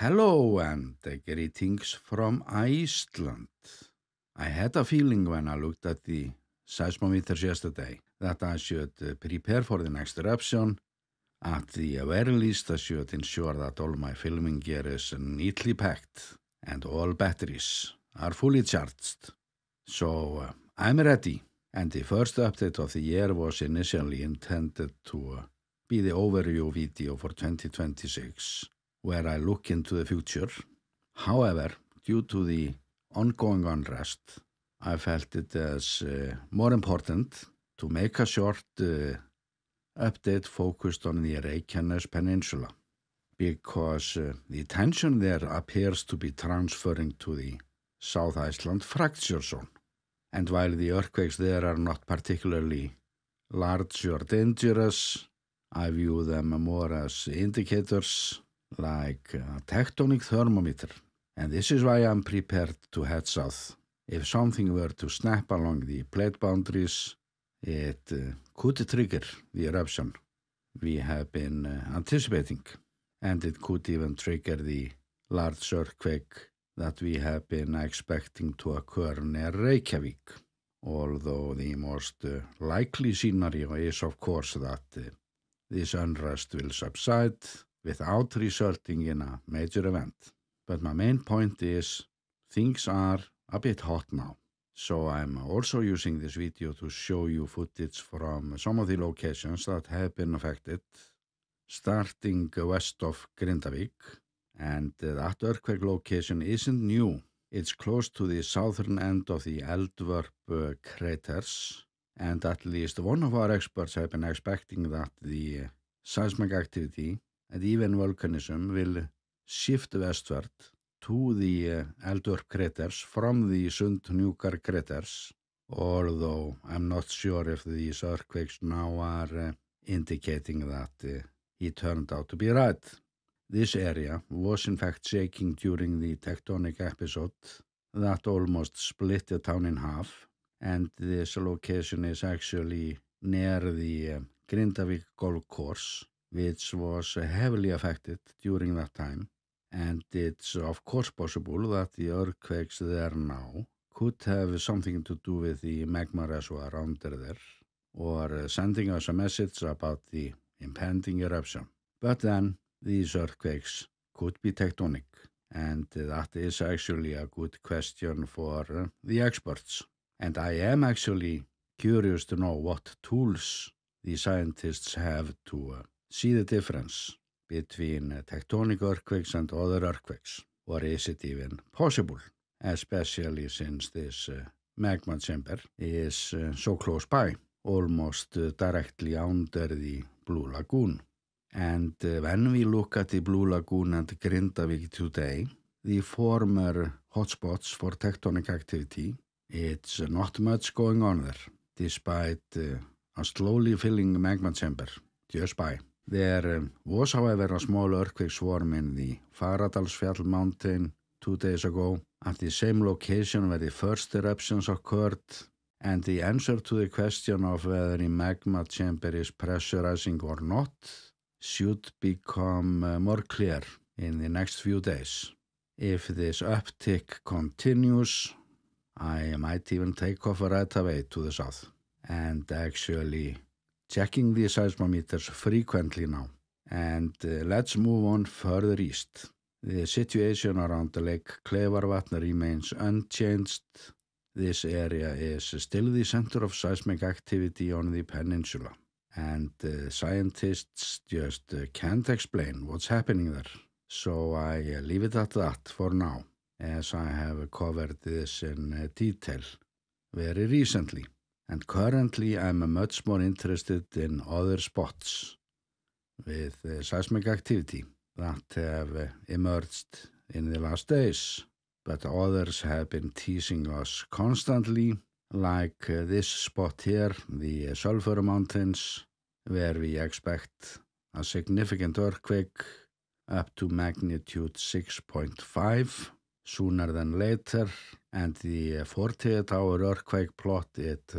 Hello and greetings from Iceland. I had a feeling when I looked at the seismometers yesterday that I should prepare for the next eruption. At the very least, I should ensure that all my filming gear is neatly packed and all batteries are fully charged. So I'm ready. And the first update of the year was initially intended to be the overview video for 2026. Where I look into the future. However, due to the ongoing unrest, I felt it as more important to make a short update focused on the Reykjanes Peninsula, because the tension there appears to be transferring to the South Iceland fracture zone. And while the earthquakes there are not particularly large or dangerous, I view them more as indicators like a tectonic thermometer, and this is why I'm prepared to head south. If something were to snap along the plate boundaries, it could trigger the eruption we have been anticipating, and it could even trigger the large earthquake that we have been expecting to occur near Reykjavík, although the most likely scenario is, of course, that this unrest will subside without resulting in a major event. But my main point is things are a bit hot now. So I'm also using this video to show you footage from some of the locations that have been affected, starting west of Grindavík. And that earthquake location isn't new. It's close to the southern end of the Eldvörp craters. And at least one of our experts have been expecting that the seismic activity and even volcanism will shift westward to the Eldvörp craters from the Sundhnúkar craters, although I'm not sure if these earthquakes now are indicating that he turned out to be right. This area was in fact shaking during the tectonic episode that almost split the town in half, and this location is actually near the Grindavík golf course, which was heavily affected during that time, and it's of course possible that the earthquakes there now could have something to do with the magma reservoir under there, or sending us a message about the impending eruption. But then these earthquakes could be tectonic, and that is actually a good question for the experts. And I am actually curious to know what tools the scientists have to see the difference between tectonic earthquakes and other earthquakes, or is it even possible, especially since this magma chamber is so close by, almost directly under the Blue Lagoon. And when we look at the Blue Lagoon and Grindavík today, the former hotspots for tectonic activity, it's not much going on there, despite a slowly filling magma chamber just by. There was, however, a small earthquake swarm in the Fagradalsfjall mountain 2 days ago at the same location where the first eruptions occurred, and the answer to the question of whether the magma chamber is pressurizing or not should become more clear in the next few days. If this uptick continues, I might even take off right away to the south and actually checking the seismometers frequently now. And let's move on further east. The situation around the Lake Klefarvatn remains unchanged. This area is still the center of seismic activity on the peninsula, and scientists just can't explain what's happening there. So I leave it at that for now, as I have covered this in detail very recently. And currently I'm much more interested in other spots with seismic activity that have emerged in the last days. But others have been teasing us constantly, like this spot here, the Sulphur Mountains, where we expect a significant earthquake up to magnitude 6.5 sooner than later, and the 48-hour earthquake plot, it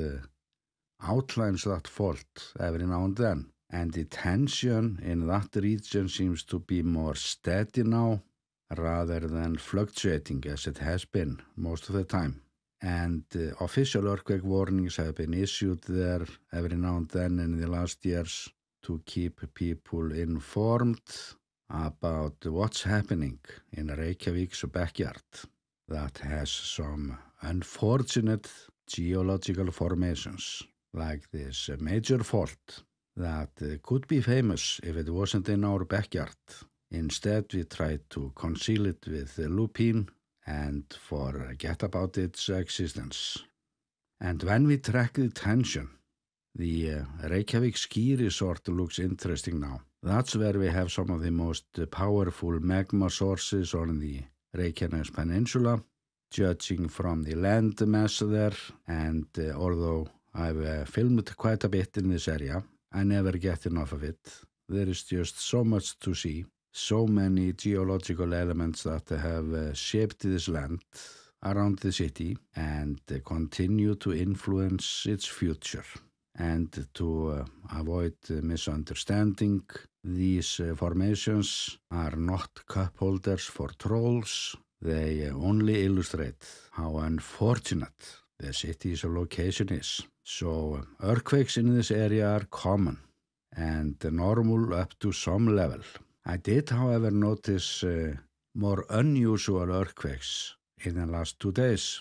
outlines that fault every now and then, and the tension in that region seems to be more steady now rather than fluctuating as it has been most of the time. And official earthquake warnings have been issued there every now and then in the last years to keep people informed about what's happening in Reykjavik's backyard that has some unfortunate geological formations, like this major fault that could be famous if it wasn't in our backyard. Instead, we try to conceal it with lupine and forget about its existence. And when we track the tension, the Reykjavik ski resort looks interesting now. That's where we have some of the most powerful magma sources on the Reykjanes Peninsula, judging from the land mass there. And although I've filmed quite a bit in this area, I never get enough of it. There is just so much to see. So many geological elements that have shaped this land around the city and continue to influence its future. And to avoid misunderstanding, these formations are not cup holders for trolls. They only illustrate how unfortunate the city's location is. So earthquakes in this area are common and normal up to some level. I did, however, notice more unusual earthquakes in the last 2 days,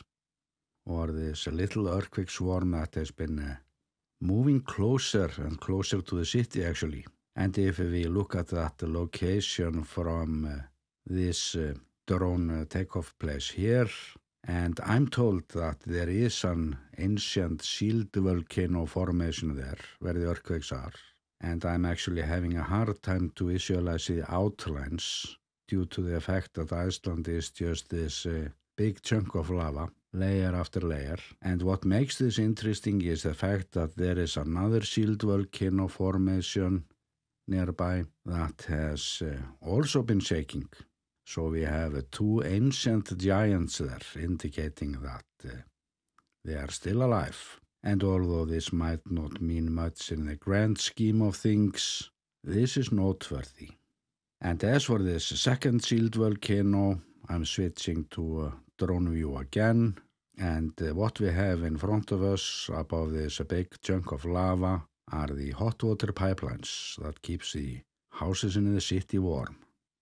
or this little earthquake swarm that has been moving closer and closer to the city, actually. And if we look at that location from this drone takeoff place here, and I'm told that there is an ancient shield volcano formation there where the earthquakes are. And I'm actually having a hard time to visualize the outlines due to the fact that Iceland is just this big chunk of lava, layer after layer. And what makes this interesting is the fact that there is another shield volcano formation nearby that has also been shaking. So we have 2 ancient giants there, indicating that they are still alive. And although this might not mean much in the grand scheme of things, this is noteworthy. And as for this second shield volcano, I'm switching to drone view again. And what we have in front of us above this big chunk of lava are the hot water pipelines that keeps the houses in the city warm.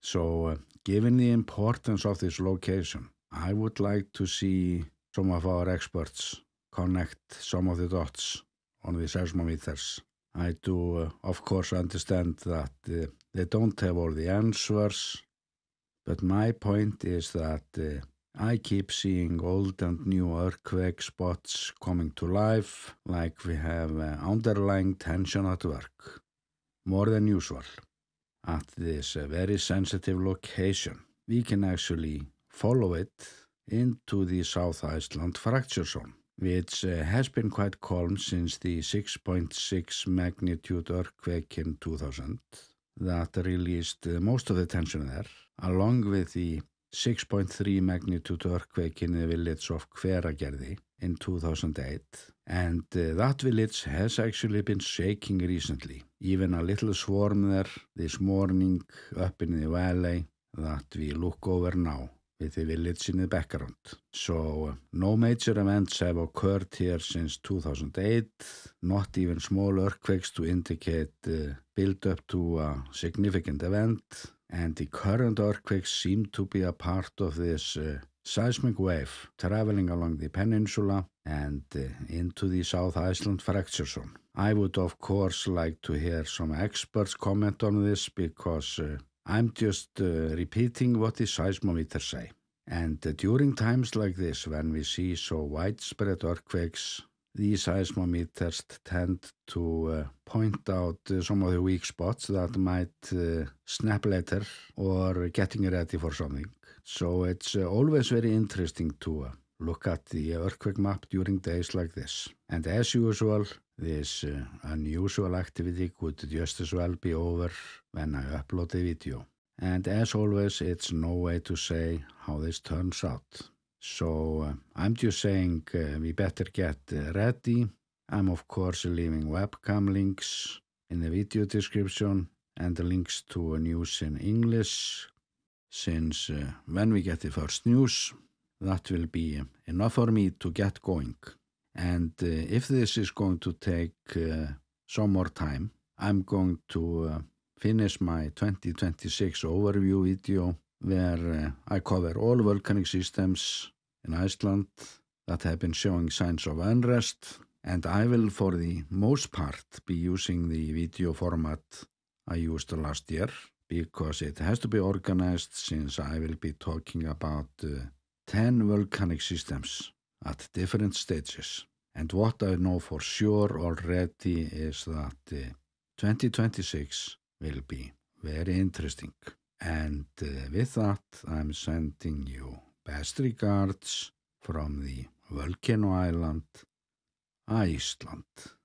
So given the importance of this location, I would like to see some of our experts connect some of the dots on the seismometers. I do, of course, understand that they don't have all the answers, but my point is that I keep seeing old and new earthquake spots coming to life, like we have underlying tension at work, more than usual. At this very sensitive location, we can actually follow it into the South Iceland fracture zone, which has been quite calm since the 6.6 magnitude earthquake in 2000 that released most of the tension there, along with the 6.3 magnitude earthquake in the village of Hveragerði in 2008. And that village has actually been shaking recently. Even a little swarm there this morning up in the valley that we look over now, with the village in the background. So no major events have occurred here since 2008, not even small earthquakes to indicate build up to a significant event, and the current earthquakes seem to be a part of this seismic wave traveling along the peninsula and into the South Iceland fracture zone. I would of course like to hear some experts comment on this because I'm just repeating what the seismometers say. And during times like this, when we see so widespread earthquakes, the seismometers tend to point out some of the weak spots that might snap later or getting ready for something. So it's always very interesting to look at the earthquake map during days like this. And as usual, this unusual activity could just as well be over when I upload the video. And as always, it's no way to say how this turns out. So I'm just saying we better get ready. I'm of course leaving webcam links in the video description and the links to news in English since when we get the first news, that will be enough for me to get going. And if this is going to take some more time, I'm going to finish my 2026 overview video where I cover all volcanic systems in Iceland that have been showing signs of unrest, and I will for the most part be using the video format I used last year because it has to be organized, since I will be talking about 10 volcanic systems at different stages. And what I know for sure already is that 2026 will be very interesting. And with that, I'm sending you best regards from the volcano island, Iceland.